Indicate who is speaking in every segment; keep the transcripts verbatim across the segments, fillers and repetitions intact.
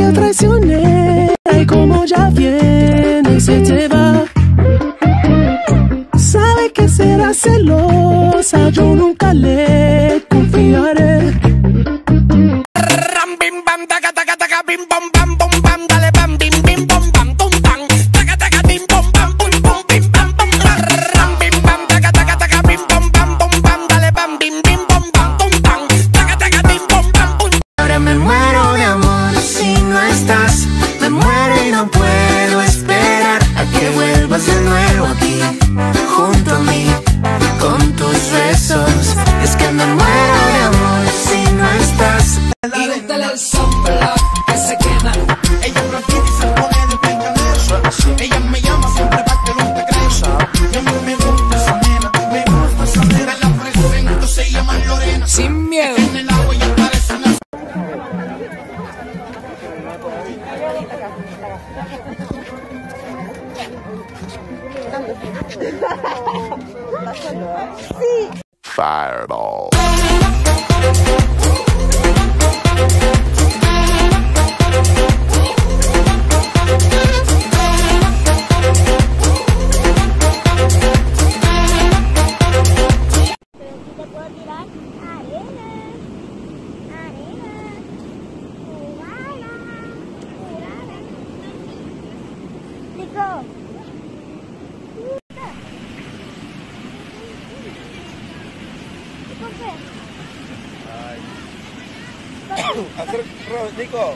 Speaker 1: te traicioné y como ya viene se te va. Sabe que será celosa, yo nunca le confiaré.
Speaker 2: Ram bim bam taca taca taca bim bom bam bom bam dale bam bim bim bom bam tum tam taca taca bim bom bam bum bum bim bam bom ram bim bam taca taca taca bim bom bam bom bam dale bam bim bim bom bam tum tam taca taca bim bom bam bum.
Speaker 3: Ahora me muero de amor si no estás, me muero y no puedo esperar a que vuelvas de nuevo aquí junto a mí con tus besos. Es que me muero de amor si no estás.
Speaker 4: Y gústale el sombra que se queda.
Speaker 5: Ella no quiere y se pone de pecadero. Ella me llama siempre para que no te creas. Y a mí me gusta esa nena, me gusta esa nena. La presento, se llama Lorena.
Speaker 4: Sin miedo.
Speaker 5: En el agua ella parece una...
Speaker 6: Fireball.
Speaker 7: Hacer Nico.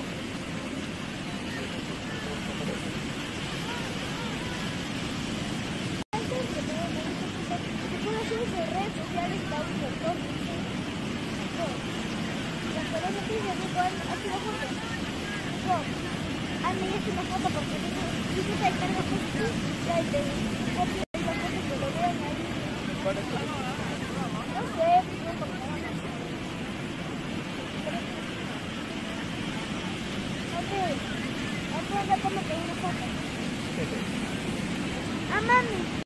Speaker 8: Ah, mami.